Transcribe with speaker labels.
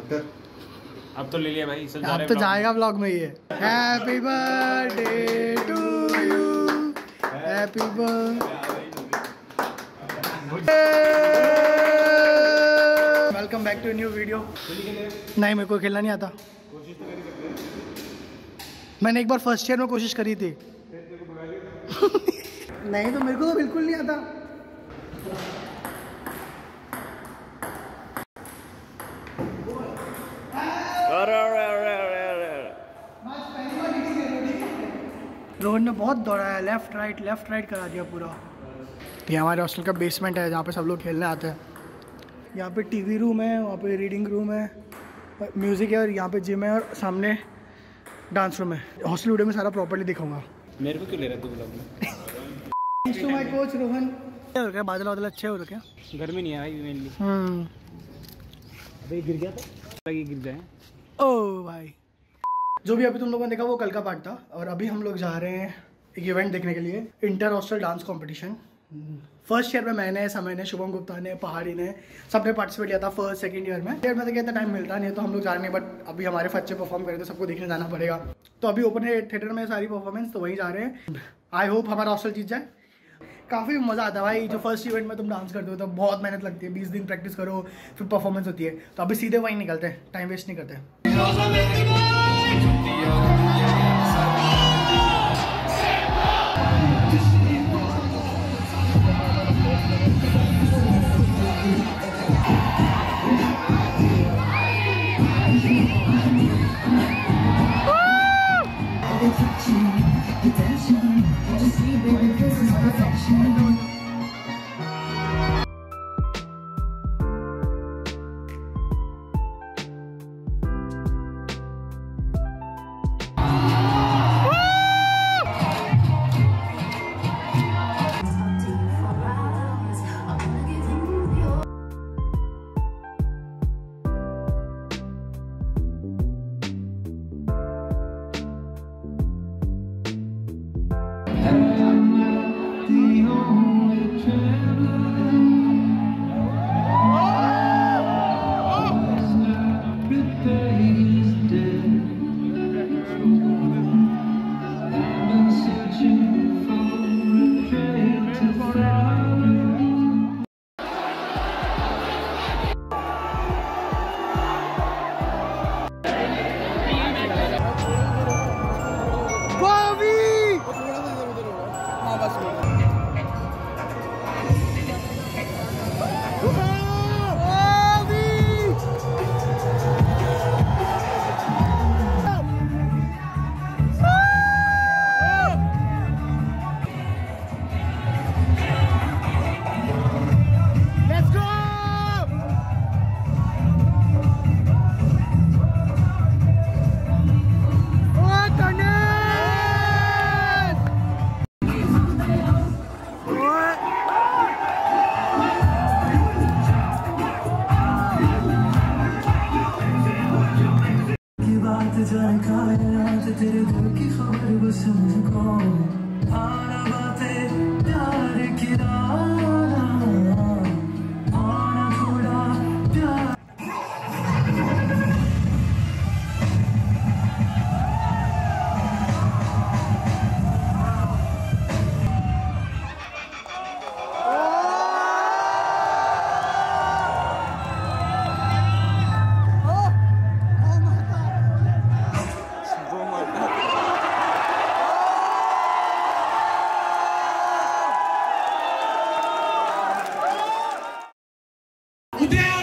Speaker 1: अब तो ले लिया भाई, सब
Speaker 2: अब तो जाएगा व्लॉग में ये। Happy birthday to you, happy birthday. Welcome back to new video. नहीं, मेरे को खेलना नहीं आता। मैंने एक बार फर्स्ट ईयर में कोशिश करी थी। नहीं तो मेरे को तो बिल्कुल नहीं आता। रोहन ने बहुत दौड़ाया, लेफ्ट राइट करा दिया पूरा। ये हमारे हॉस्टल का बेसमेंट है जहाँ पे सब लोग खेलने आते हैं। यहाँ पे टीवी रूम है, वहाँ पे रीडिंग रूम है, म्यूज़िक है, और यहाँ पे जिम है, और सामने डांस रूम है। हॉस्टल वीडियो में सारा प्रॉपर्ली दिखाऊंगा।
Speaker 1: मेरे को क्यों ले रहा है तू ब्लॉग में?
Speaker 2: My coach Rohan. क्या हो गया? बादल अच्छे हो रखे?
Speaker 1: गर्मी नहीं है भाई मेनली। अबे गिर गया था, लगी गिर जाए।
Speaker 2: ओ भाई, जो भी अभी तुम लोगों ने देखा वो कल का पार्ट था, और अभी हम लोग जा रहे हैं एक इवेंट देखने के लिए, inter hostel dance competition. First year में मैंने, समय ने, शुभम गुप्ता ने, पहाड़ी ने, सबने पार्टिसिपेट किया था फर्स्ट सेकंड ईयर में। ईयर में तो कहता टाइम मिलता नहीं है तो हम लोग जा रहे हैं, बट अभी हमारे बच्चे परफॉर्म करें तो सबको देखने जाना पड़ेगा। तो अभी ओपन थिएटर में सारी परफॉर्मेंस, तो वहीं जा रहे हैं। आई होप हमारा हॉस्टल जीत जाए। काफ़ी मज़ा आता है भाई। जो फर्स्ट इवेंट में तुम डांस करते हो तो बहुत मेहनत लगती है, 20 दिन प्रैक्टिस करो, फिर परफॉर्मेंस होती है। तो अभी सीधे वहीं निकलते हैं, टाइम वेस्ट नहीं करते। तेरे दिल की खबर बस मुझको आना बातें प्यार की आना थोड़ा प्यार।
Speaker 3: Down!